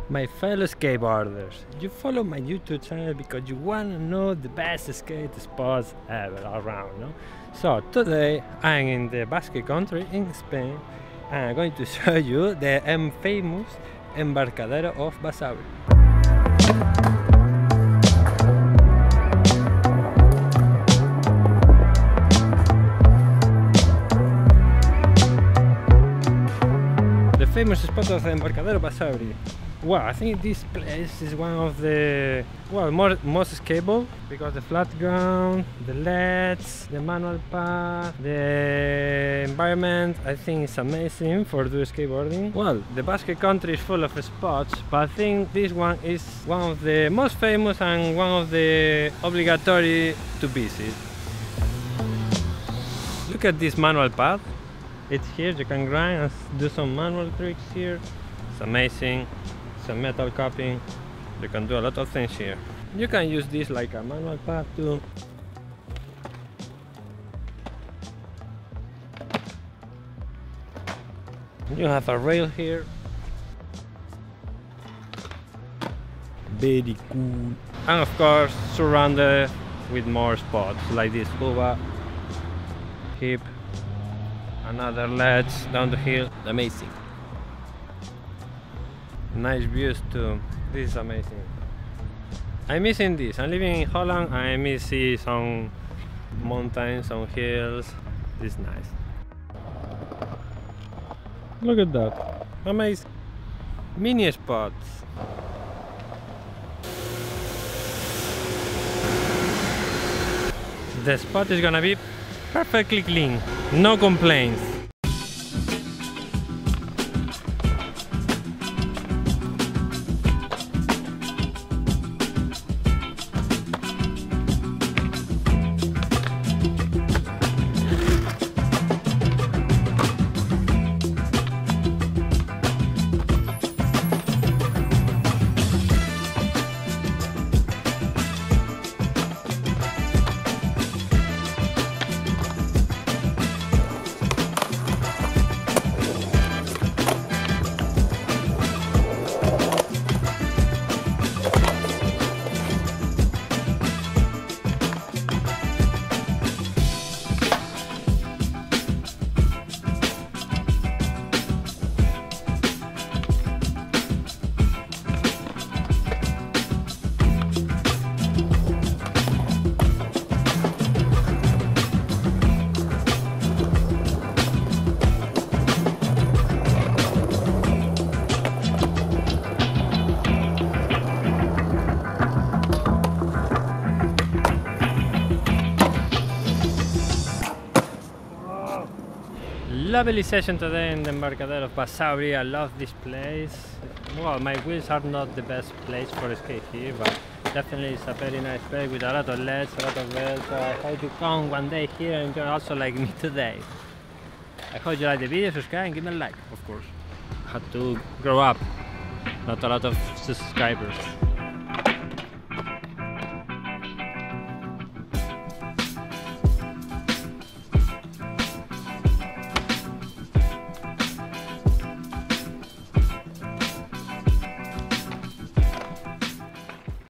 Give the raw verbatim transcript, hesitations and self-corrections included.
My fellow skateboarders, you follow my YouTube channel because you want to know the best skate spots ever around, no? So today I'm in the Basque Country in Spain and I'm going to show you the um, famous Embarcadero of Basauri. The famous spot of the Embarcadero Basauri. Well, I think this place is one of the well more, most skatable because the flat ground, the L E Ds, the manual path, the environment. I think it's amazing for do skateboarding. Well, the Basque Country is full of spots, but I think this one is one of the most famous and one of the obligatory to visit. Look at this manual path. It's here, you can grind and do some manual tricks here. It's amazing. Some metal cupping. You can do a lot of things here. You can use this like a manual path too. You have a rail here. Very cool. And of course surrounded with more spots like this Uva, hip, another ledge down the hill. Amazing. Nice views too. This is amazing. I'm missing this. I'm living in Holland. I miss see some mountains, some hills. This is nice. Look at that. Amazing. Mini spots. The spot is gonna be perfectly clean. No complaints. Lovely session today in the Embarcadero of Basauri. I love this place. Well, my wheels are not the best place for skate here, but definitely it's a very nice place with a lot of L E Ds, a lot of bells. So I hope you come one day here and enjoy also like me today. I hope you like the video, subscribe and give me a like, of course. I had to grow up, not a lot of subscribers.